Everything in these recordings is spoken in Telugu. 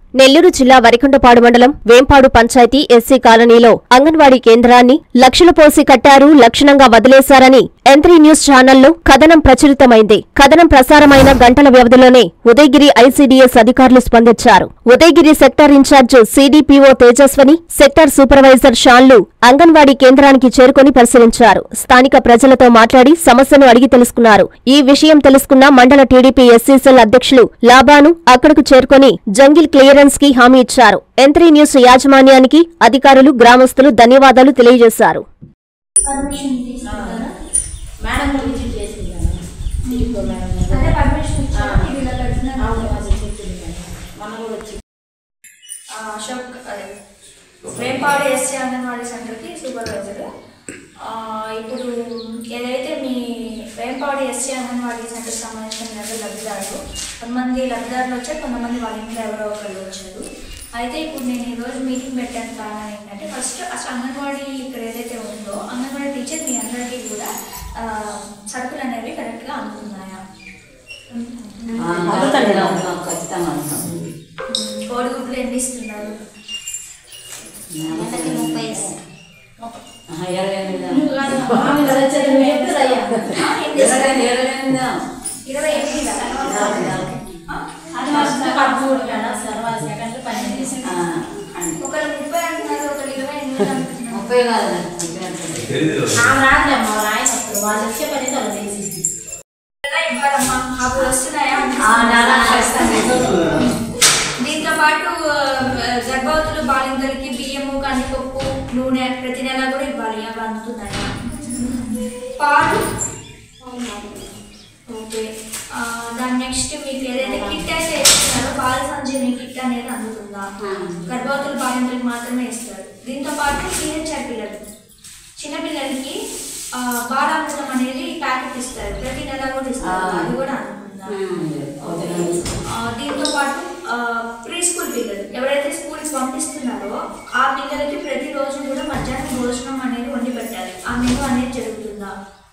నెల్లూరు జిల్లా వరికొండపాడు మండలం వేంపాడు పంచాయతీ ఎస్సీ కాలనీలో అంగన్వాడీ కేంద్రాన్ని లక్షలు పోసి కట్టారు, లక్షణంగా వదిలేశారని N3 న్యూస్ ఛానల్లో కథనం ప్రచురితమైంది. కథనం ప్రసారమైన గంటల వ్యవధిలోనే ఉదయగిరి ICDS అధికారులు స్పందించారు. Udayagiri sector incharge CDPO Tejaswani, sector supervisor షాన్లు అంగన్వాడీ కేంద్రానికి చేరుకుని పరిశీలించారు. స్థానిక ప్రజలతో మాట్లాడి సమస్యను అడిగి తెలుసుకున్నారు. ఈ విషయం తెలుసుకున్న మండల టీడీపీ ఎస్సీ సెల్ అధ్యక్షులు లాబాను అక్కడకు చేరుకుని జంగిల్ క్లియరెన్స్ కి హామీ ఇచ్చారు. N3 న్యూస్ యాజమాన్యానికి అధికారులు, గ్రామస్తులు ధన్యవాదాలు తెలియజేశారు. వేంపాడు ఎస్సీ అంగన్వాడీ సెంటర్కి సూపర్వైజర్. ఇప్పుడు ఏదైతే మీ వేంపాడు ఎస్సీ అంగన్వాడీ సెంటర్కి సంబంధించిన లబ్ధిదారులు, కొంతమంది లబ్ధిదారులు వచ్చారు, కొంతమంది వాళ్ళ ఇంట్లో ఎవరో ఒకళ్ళు వచ్చారు. అయితే ఇప్పుడు నేను ఈరోజు మీటింగ్ పెట్టాను కారణం ఏంటంటే, ఫస్ట్ అసలు అంగన్వాడీ ఇక్కడ ఏదైతే ఉందో అంగన్వాడీ టీచర్ మీ అందరికీ కూడా సరుకులు అనేవి కరెక్ట్గా అందుతున్నాయా? కోడిగుడ్లు ఎన్ని ఇస్తున్నారు? 30 వస్తున్నాయా? దీంతో పాటు గర్భవతులు బాలింతలకి బియ్యము, కందిపప్పు, నూనె ప్రతి నెల కూడా ఇవ్వాలి. అవి అందుతున్నాయా? పాలు ఓకే. దాని నెక్స్ట్ మీకు ఏదైతే కిట్ అయితే ఇస్తున్నారో బాల సంజీవిని కిట్ అనేది అందుతుందా? గర్భవతులు బాలింతలకు మాత్రమే ఇస్తారు. దీంతో పాటు PHR పిల్లలు, చిన్నపిల్లలకి బాలామృతం అనేది ప్యాకెట్ ఇస్తారు, ప్రతి నెల కూడా ఇస్తారు, అది కూడా అందుతుందా? దీంతో పాటు ప్రీ స్కూల్ పిల్లలు ఎవరైతే స్కూల్కి పంపిస్తున్నారో ఆ పిల్లలకి ప్రతిరోజు కూడా మధ్యాహ్నం భోజనం అనేది వండి పెట్టాలి. ఆ మెనూ అనేది జరుగుతుందా?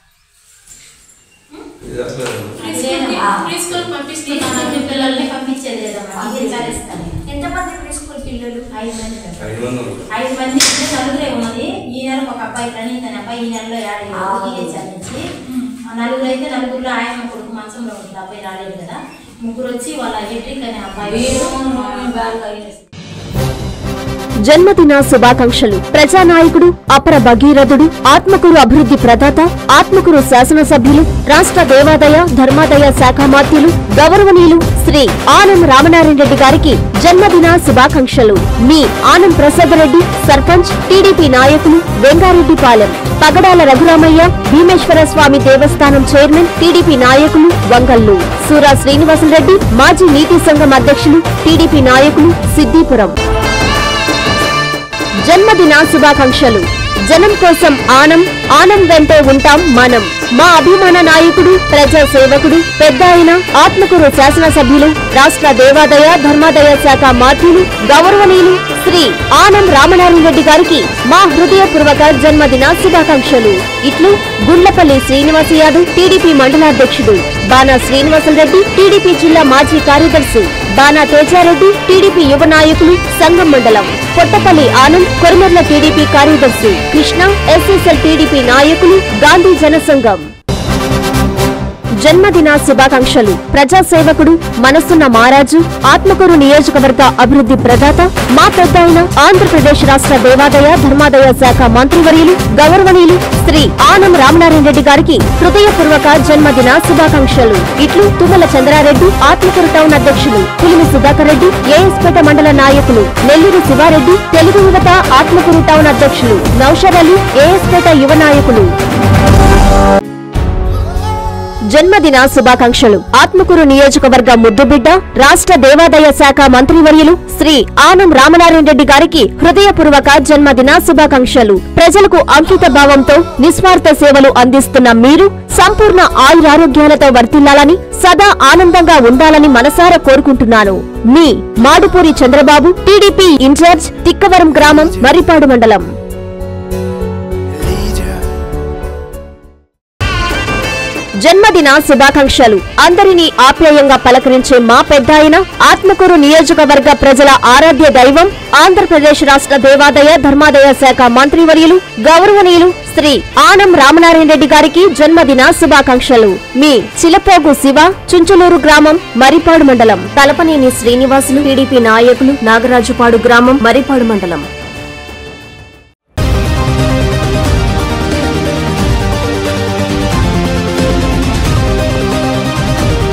ఎంతమంది ప్రీ స్కూల్ పిల్లలు? 5 మంది. నలుగురే ఉన్నది. ఈ నెల ఒక అబ్బాయి ప్రణీతని అబ్బాయి ఈ నెలలో నుంచి నలుగురు అయితే నలుగురులో ఆయన కొడుకు మంచంలో ఉంటుంది, అబ్బాయి రాలేదు కదా. ముగ్గురు వచ్చి వాళ్ళ ఎలక్ట్రిక్ అనే అబ్బాయి జన్మదిన శుభాకాంక్షలు. ప్రజానాయకుడు, అపర భగీరథుడు, ఆత్మకూరు అభివృద్ధి ప్రదాత, ఆత్మకూరు శాసనసభ్యులు, రాష్ట్ర దేవాదాయ ధర్మాదాయ శాఖ మంత్రులు గౌరవనీయులు శ్రీ ఆనం రామనారాయణ రెడ్డి గారికి జన్మదిన శుభాకాంక్షలు. మీ ఆనం ప్రసాద్ రెడ్డి, సర్పంచ్, టీడీపీ నాయకులు, వెంగారెడ్డిపాలెం. పగడాల రఘురామయ్య, భీమేశ్వర స్వామి దేవస్థానం చైర్మన్, టీడీపీ నాయకులు, వంగల్లు. సూరా శ్రీనివాసరెడ్డి, మాజీ నీతి సంఘం అధ్యక్షులు, టీడీపీ నాయకులు, సిద్దిపురం. జన్మదిన శుభాకాంక్షలు. జనం కోసం ఆనం, ఆనం వెంటే ఉంటాం మనం. మా అభిమాన నాయకుడు, ప్రజా సేవకుడు, పెద్ద ఆయన, ఆత్మకూరు శాసనసభ్యులు, రాష్ట్ర దేవాదాయ ధర్మాదాయ శాఖ మంత్రులు గౌరవనీయులు శ్రీ ఆనం రామనారాయణ రెడ్డి గారికి మా హృదయపూర్వక జన్మదిన శుభాకాంక్షలు. ఇట్లు గుండ్లపల్లి శ్రీనివాస యాదవ్, టీడీపీ మండలాధ్యక్షుడు. బాణా శ్రీనివాసరెడ్డి, టీడీపీ జిల్లా మాజీ కార్యదర్శి. బాణా తేజారెడ్డి, టీడీపీ యువ నాయకులు, సంఘం మండలం. కొట్టపల్లి ఆనంద్, కొరిమెర్ల టీడీపీ కార్యదర్శి. కృష్ణ, SSL టీడీపీ నాయకులు, గాంధీ జనసంఘం. జన్మదిన శుభాకాంక్షలు. ప్రజాసేవకుడు, మనసున్న మారాజు, ఆత్మకూరు నియోజకవర్గ అభివృద్ధి ప్రదాత, మా పెద్ద ఆయన, ఆంధ్రప్రదేశ్ రాష్ట్ర దేవాదాయ ధర్మాదాయ శాఖ మంత్రివర్యులు గౌరవనీయులు శ్రీ ఆనం రామనారాయణ రెడ్డి గారికి హృదయపూర్వక జన్మదిన శుభాకాంక్షలు. ఇట్లు తుమ్మల చంద్రారెడ్డి, ఆత్మకూరు టౌన్ అధ్యక్షులు. పులిమి సుధాకర్ రెడ్డి, ఏఎస్పేట మండల నాయకులు. నెల్లూరు శివారెడ్డి, తెలుగు యువత ఆత్మకూరు టౌన్ అధ్యక్షులు. నౌషర్ అలీ, ఏఎస్పేట యువ నాయకులు. జన్మదిన శుభాకాంక్షలు. ఆత్మకూరు నియోజకవర్గ ముద్దుబిడ్డ, రాష్ట్ర దేవాదాయ శాఖ మంత్రివర్యులు శ్రీ ఆనం రామనారాయణ రెడ్డి గారికి హృదయపూర్వక జన్మదిన శుభాకాంక్షలు. ప్రజలకు అంకిత భావంతో నిస్వార్థ సేవలు అందిస్తున్న మీరు సంపూర్ణ ఆయురారోగ్యాలతో వర్ధిల్లాలని, సదా ఆనందంగా ఉండాలని మనసారా కోరుకుంటున్నాను. మీ మాడుపూరి చంద్రబాబు, టీడీపీ ఇన్ఛార్జ్, తిక్కవరం గ్రామం, మర్రిపాడు మండలం. జన్మదిన శుభాకాంక్షలు. అందరినీ ఆప్యాయంగా పలకరించే మా పెద్దాయన ఆత్మకూరు నియోజకవర్గ ప్రజల ఆరాధ్య దైవం, ఆంధ్రప్రదేశ్ రాష్ట్ర దేవాదాయ ధర్మాదాయ శాఖ మంత్రివర్యులు గౌరవనీయులు శ్రీ ఆనం రామనారాయణ రెడ్డి గారికి జన్మదిన శుభాకాంక్షలు. మీ చిలపోగు శివ, చుంచులూరు గ్రామం, మరిపాడు మండలం. తలపనేని శ్రీనివాసులు, టీడీపీ నాయకులు, నాగరాజుపాడు గ్రామం, మరిపాడు మండలం.